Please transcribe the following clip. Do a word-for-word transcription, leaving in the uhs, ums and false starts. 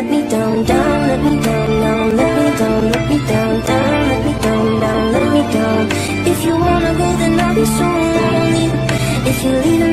let me down, down, let me down, down, let me down, let me down, down, let me down, down, let me down. If you wanna go, then I'll be so lonely. If you leave